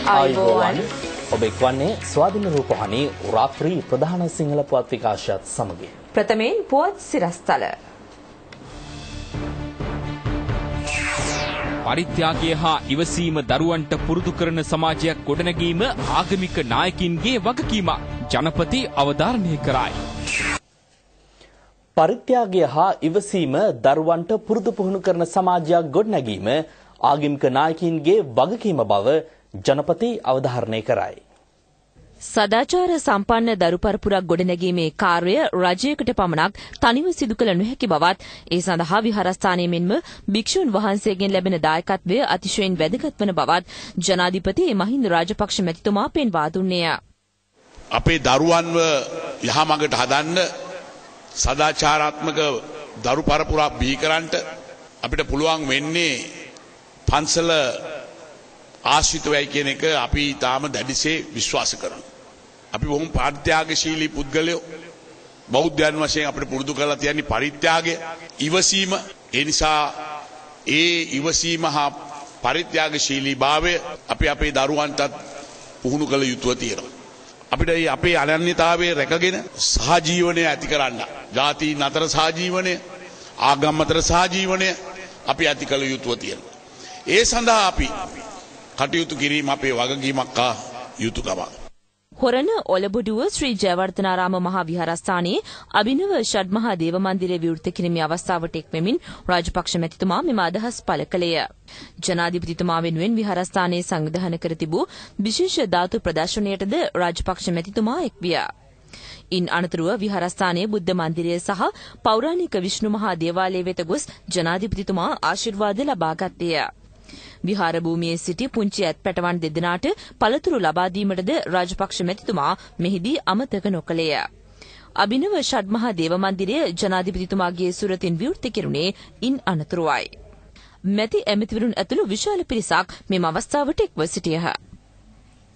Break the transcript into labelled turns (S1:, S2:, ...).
S1: ආයුබෝවන් ඔබ එක්වන්නේ ස්වාධීන රූපවාහිනී රාත්‍රී ප්‍රධාන සිංහල පුවත් විකාශයත් සමග
S2: ප්‍රථමයෙන් පුවත් සිරස්තල
S3: පරිත්‍යාගය හා ඉවසීම දරුවන්ට පුරුදු කරන සමාජයක් ගොඩනැගීම ආගමික නායකින්ගේ වගකීමක් ජනපති අවධාරණය කරයි.
S1: පරිත්‍යාගය හා ඉවසීම දරුවන්ට පුරුදු පුහුණු කරන සමාජයක් ගොඩනැගීම ආගමික නායකින්ගේ වගකීම බව ජනපති අවධාරණය කරයි.
S2: සදාචාර සම්පන්න දරු පරපුරක් ගොඩනැගීමේ කාර්යය රජයකට පමණක් තනිව සිදු කළ නොහැකි බවත් ඒ සඳහා විහාරස්ථානයේ මෙන්ම භික්ෂුන් වහන්සේගෙන් ලැබෙන දායකත්වය අතිශයින් වැදගත් වන බවත් ජනාධිපති මහින්ද රාජපක්ෂ මැතිතුමා පෙන්වා දුන්නේය.
S4: අපේ දරුවන්ව යහමඟට හදන්න සදාචාරාත්මක දරු පරපුරක් බිහි කරන්නට අපිට පුළුවන් වෙන්නේ පන්සල ආශ්‍රිතවයි කියන එක අපි තාම දැඩිසේ විශ්වාස කරනවා. අපි බොහොම පරිත්‍යාගශීලී පුද්ගලයෝ බෞද්ධයන් වශයෙන් අපිට පුරුදු කරලා තියෙන පරිත්‍යාගය, ඉවසීම. ඒ නිසා ඒ ඉවසීම හා පරිත්‍යාගශීලී භාවය අපි අපේ දරුවන්ටත් පුහුණු කළ යුතුව තියෙනවා. අපිට මේ අපේ අනන්‍යතාවය රැකගෙන සහජීවනය ඇති කරන්න, ජාතීන් අතර සහජීවනය, ආගම් අතර සහජීවනය අපි ඇති කළ යුතුව තියෙනවා. ඒ සඳහා අපි කටයුතු කිරීම අපේ වගකීමක් හා යුතුයකමක්.
S2: හොරණ ඔලබුඩුව ශ්‍රී ජයවර්ධනාරාම මහා විහාරස්ථානයේ අභිනව ෂඩ්මහා දේව මන්දිරය විවෘත කිරීමේ අවස්ථාවට එක්වෙමින් රාජපක්ෂ මැතිතුමා මෙම අදහස් පළ කළේය. ජනාධිපතිතුමා වෙනුවෙන් විහාරස්ථානයේ සංවිධානය කර තිබූ විශේෂ ධාතු ප්‍රදර්ශනයටද රාජපක්ෂ මැතිතුමා එක්විය. ඉන් අනතුරුව විහාරස්ථානයේ බුද්ධ මන්දිරය සහ පෞරාණික විෂ්ණු මහා දේවාලය වෙත ගොස් ජනාධිපතිතුමා ආශිර්වාද ලබා ගත්තේය. විහාර භූමියේ සිටි පුංචි ඇත් පැටවන් දෙදෙනාට පළතුරු ලබා දීමටද රාජපක්ෂ මැතිතුමා මෙහිදී අමතක නොකළේය. අභිනව ෂඩ්මහා දේව මන්දිරය ජනාධිපතිතුමාගේ සුරතින් විවෘත කෙරුණේ ඉන් අනතුරුවයි. මැති ඇමතිවරුන් ඇතුළු විශාල පිරිසක් මෙම අවස්ථාවට එක්ව සිටියහ.